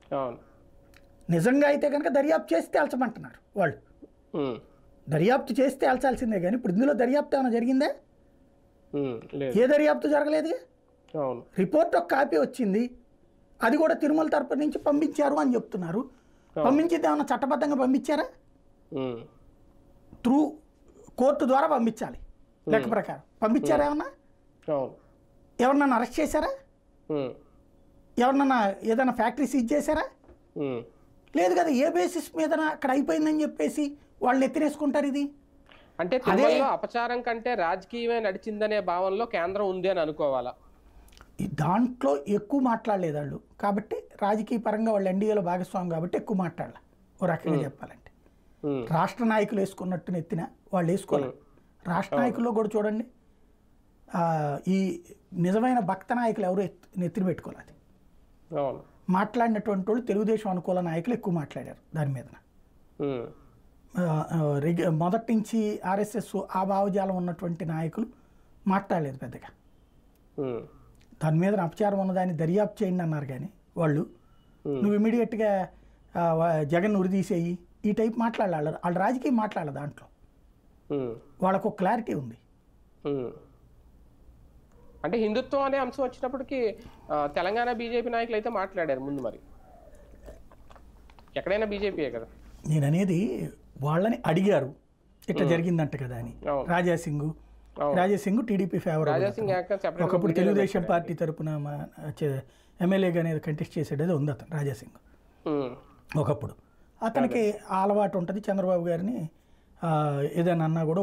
అవును. నిజంగా అయితే కనుక దర్యాప్తు చేసి తేల్చమంటున్నారు వాళ్ళు. హ్మ్. దర్యాప్తు చేసి తేల్చాల్సిందే కానీ ఇప్పుడు ఇందులో దర్యాప్తు ఏమైనా జరిగిందా? లేదు. ఏ దర్యాప్తు జరగలేదుగా. అవును. రిపోర్ట్ ఒక కాపీ వచ్చింది, అది కూడా తిరుమల తరపు నుంచి పంపించారు అని చెప్తున్నారు. అవును. పంపించింది ఏమన్నా చట్టబద్ధంగా పంపించారా? హ్మ్. త్రూ కోర్టు ద్వారా పంపించాలి లెక్క ప్రకారం. పంపించారా ఏమన్నా? అవును. ఎవరినన్నా అరెస్ట్ చేశారా? హ్మ్. ఎవరినన్నా ఏదైనా ఫ్యాక్టరీ సీజ్ చేశారా? హ్మ్. లేదు కదా. ఏ బేసిస్ మీద అక్కడ అయిపోయిందని చెప్పేసి వాళ్ళు ఎత్తినేసుకుంటారు ఇది? అంటే తిరుమలలో అపచారం కంటే రాజకీయమే నడిచిందనే భావనలో కేంద్రం ఉంది అని అనుకోవాలా? దాంట్లో ఎక్కువ మాట్లాడలేదు వాళ్ళు, కాబట్టి రాజకీయ పరంగా వాళ్ళు ఎన్డీఏలో భాగస్వామి కాబట్టి ఎక్కువ మాట్లాడాలి ఓ రకంగా చెప్పాలంటే. రాష్ట్ర నాయకులు వేసుకున్నట్టు నెత్తిన వాళ్ళు వేసుకోవాలి. రాష్ట్ర నాయకుల్లో కూడా చూడండి, ఈ నిజమైన భక్త నాయకులు ఎవరు నెత్తిన పెట్టుకోవాలి. అవును. మాట్లాడినటువంటి వాళ్ళు తెలుగుదేశం అనుకూల నాయకులు ఎక్కువ మాట్లాడారు దాని మీద. మొదటి నుంచి ఆర్ఎస్ఎస్ ఆ భావజాలం ఉన్నటువంటి నాయకులు మాట్లాడలేదు పెద్దగా. దాని మీద అపచారం ఉన్నదాన్ని దర్యాప్తు చేయండి అన్నారు కానీ వాళ్ళు నువ్వు ఇమీడియట్గా జగన్ ఉరిదీసేయి ఈ టైప్ మాట్లాడాలి. వాళ్ళు రాజకీయం మాట్లాడాలి. దాంట్లో వాళ్ళకు క్లారిటీ ఉంది. అంటే హిందుత్వం అనే అంశం వచ్చినప్పటికీ తెలంగాణ బీజేపీ నాయకులు అయితే మాట్లాడారు ముందు. మరి ఎక్కడైనా బీజేపీయే కదా. నేను అనేది వాళ్ళని అడిగారు ఇట్లా జరిగిందంట కదా అని. రాజాసింగ్ టీడీపీ ఫేవర్, ఒకప్పుడు తెలుగుదేశం పార్టీ తరఫున ఎమ్మెల్యేగా అనేది కంటెస్ట్ చేసేది ఉంది అతను రాజాసింగ్. ఒకప్పుడు అతనికి అలవాటు ఉంటుంది చంద్రబాబు గారిని ఏదైనా అన్నా కూడా